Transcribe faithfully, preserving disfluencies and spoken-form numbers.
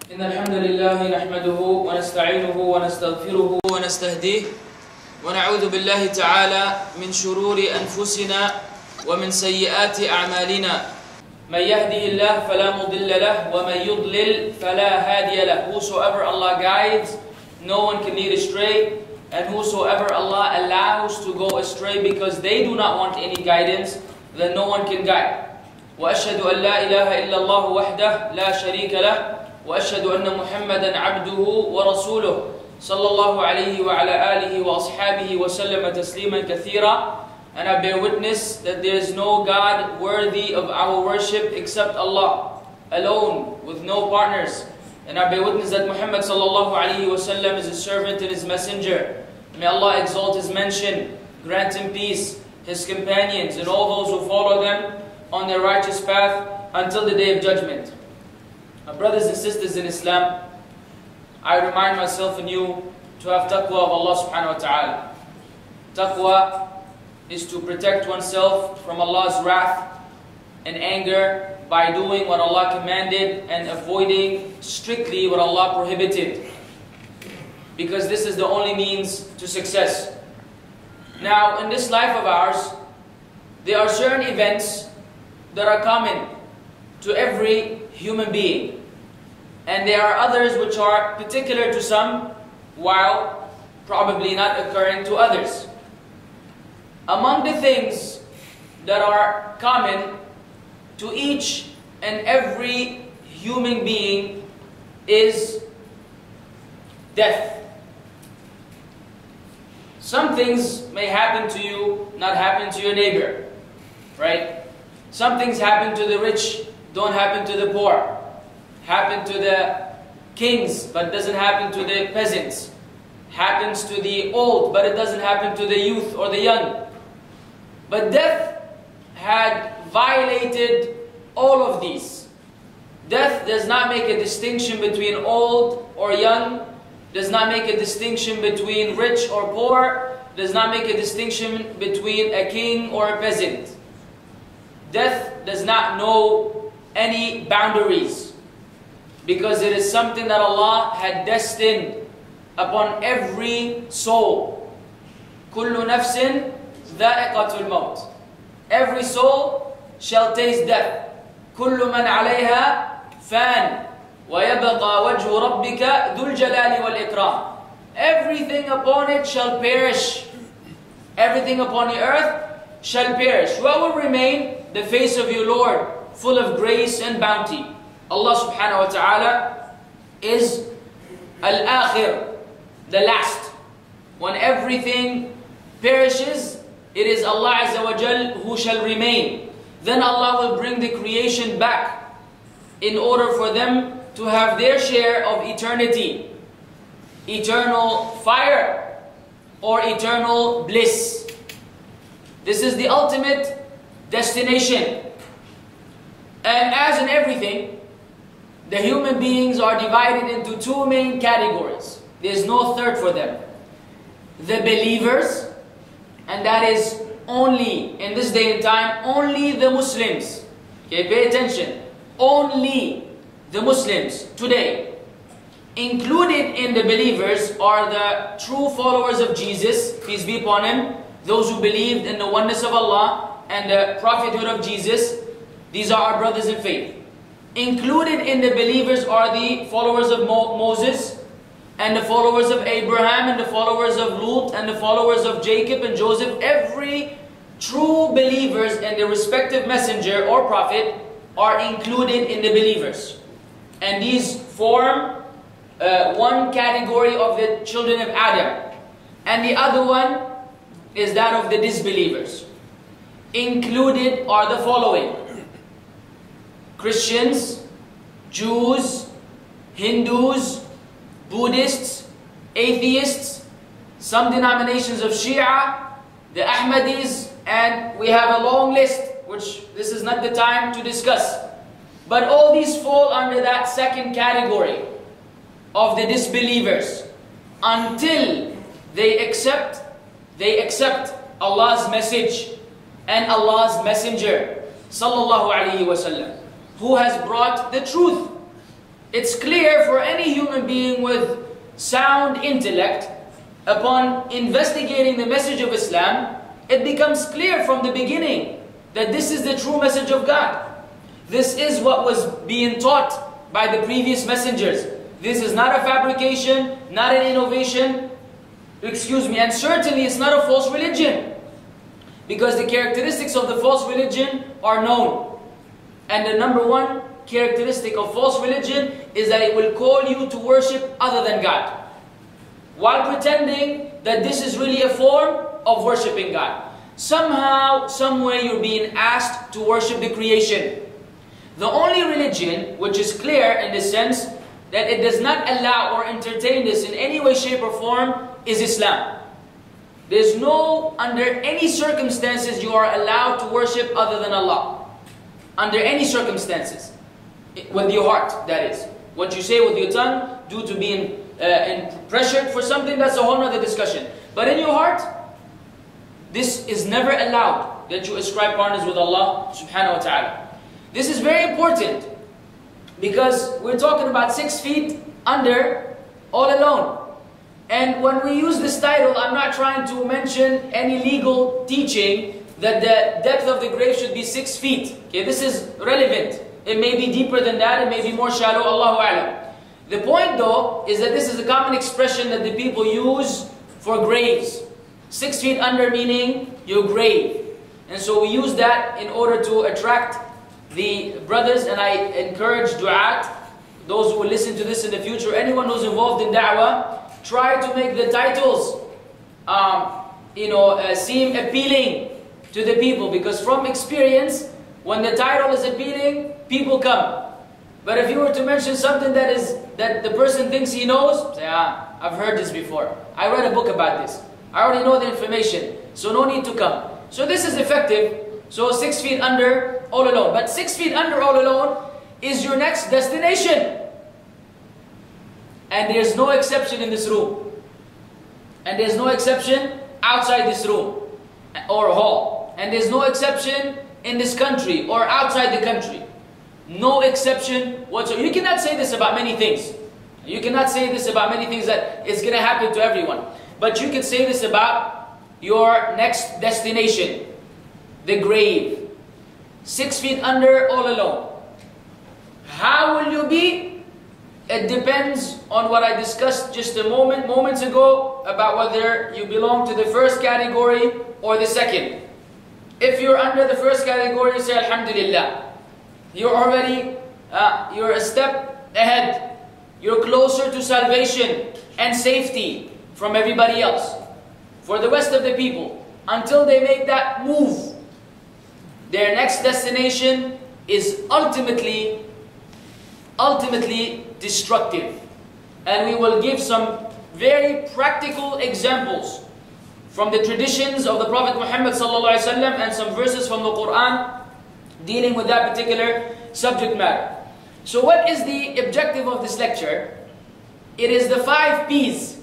إن الحمد لله نحمده ونستعينه ونستغفره ونستهديه ونعوذ بالله تعالى من شرور أنفسنا ومن سيئات أعمالنا من يهده الله فلا مضل له ومن يضلل فلا هادي له. Whosoever Allah guides, no one can lead astray, and whosoever Allah allows to go astray because they do not want any guidance, then no one can guide. وأشهد أن لا إله إلا الله وحده لا شريك له وأشهد أن محمدا عبده ورسوله صلى الله عليه وعلى آله وأصحابه وسلم تسليما كثيرا. And I bear witness that there is no God worthy of our worship except Allah, alone, with no partners. And I bear witness that Muhammad sallallahu alaihi wasallam is his servant and his messenger. May Allah exalt his mention, grant him peace, his companions, and all those who follow them on their righteous path until the day of judgment. My brothers and sisters in Islam, I remind myself and you to have taqwa of Allah subhanahu wa ta'ala. Taqwa is to protect oneself from Allah's wrath and anger by doing what Allah commanded and avoiding strictly what Allah prohibited, because this is the only means to success. Now, in this life of ours, there are certain events that are common to every human being, and there are others which are particular to some while probably not occurring to others. Among the things that are common to each and every human being is death. Some things may happen to you, not happen to your neighbor, right? Some things happen to the rich, don't happen to the poor. Happen to the kings, but doesn't happen to the peasants. Happens to the old, but it doesn't happen to the youth or the young. But death had violated all of these. Death does not make a distinction between old or young, does not make a distinction between rich or poor, does not make a distinction between a king or a peasant. Death does not know any boundaries, because it is something that Allah had destined upon every soul. كُلُّ نَفْسٍ ذَائِقَةُ الْمَوْتِ. Every soul shall taste death. كُلُّ مَنْ عَلَيْهَا فَانٍ وَيَبْقَى وَجْهُ رَبِّكَ ذُو الْجَلَالِ وَالْإِكْرَامِ. Everything upon it shall perish. Everything upon the earth shall perish. What will remain? The face of your Lord, full of grace and bounty. Allah subhanahu wa ta'ala is al-akhir, the last. When everything perishes, it is Allah Azza wa Jal who shall remain. Then Allah will bring the creation back in order for them to have their share of eternity, eternal fire or eternal bliss. This is the ultimate destination. And as in everything, the human beings are divided into two main categories. There's no third for them. The believers, and that is only, in this day and time, only the Muslims. Okay, pay attention. Only the Muslims today. Included in the believers are the true followers of Jesus, peace be upon him, those who believed in the oneness of Allah and the prophethood of Jesus. These are our brothers in faith. Included in the believers are the followers of Mo Moses, and the followers of Abraham, and the followers of Lut, and the followers of Jacob and Joseph. Every true believers and the respective messenger or prophet are included in the believers. And these form uh, one category of the children of Adam. And the other one is that of the disbelievers. Included are the following: Christians, Jews, Hindus, Buddhists, atheists, some denominations of Shia, the Ahmadis, and we have a long list, which this is not the time to discuss. But all these fall under that second category of the disbelievers until they accept, they accept Allah's message and Allah's messenger, sallallahu alaihi wasallam, who has brought the truth. It's clear for any human being with sound intellect, upon investigating the message of Islam, it becomes clear from the beginning that this is the true message of God. This is what was being taught by the previous messengers. This is not a fabrication, not an innovation, excuse me, and certainly it's not a false religion. Because the characteristics of the false religion are known. And the number one characteristic of false religion is that it will call you to worship other than God, while pretending that this is really a form of worshiping God. Somehow, somewhere you're being asked to worship the creation. The only religion which is clear in the sense that it does not allow or entertain this in any way, shape or form is Islam. There's no, under any circumstances you are allowed to worship other than Allah. Under any circumstances. With your heart, that is. What you say with your tongue, due to being uh, pressured for something, that's a whole other discussion. But in your heart, this is never allowed, that you ascribe partners with Allah subhanahu wa ta'ala. This is very important, because we're talking about six feet under, all alone. And when we use this title, I'm not trying to mention any legal teaching that the depth of the grave should be six feet. Okay, this is relevant. It may be deeper than that, it may be more shallow, Allahu A'lam. The point though, is that this is a common expression that the people use for graves. Six feet under meaning your grave. And so we use that in order to attract the brothers, and I encourage du'at, those who will listen to this in the future, anyone who's involved in da'wah, try to make the titles um, you know, uh, seem appealing to the people, because from experience, when the title is appealing, people come. But if you were to mention something that is that the person thinks he knows, say, ah, I've heard this before. I read a book about this. I already know the information, so no need to come. So this is effective. So six feet under, all alone. But six feet under, all alone, is your next destination. And there's no exception in this room. And there's no exception outside this room or hall. And there's no exception in this country or outside the country. No exception whatsoever. You cannot say this about many things. You cannot say this about many things that it's going to happen to everyone. But you can say this about your next destination, the grave. Six feet under, all alone. How will you be? It depends on what I discussed just a moment, moments ago about whether you belong to the first category or the second. If you're under the first category, say Alhamdulillah. You're already, uh, you're a step ahead. You're closer to salvation and safety from everybody else. For the rest of the people, until they make that move, their next destination is ultimately, ultimately destructive. And we will give some very practical examples from the traditions of the Prophet Muhammad sallallahu alaihi wasallam and some verses from the Quran dealing with that particular subject matter. So what is the objective of this lecture? It is the five P's.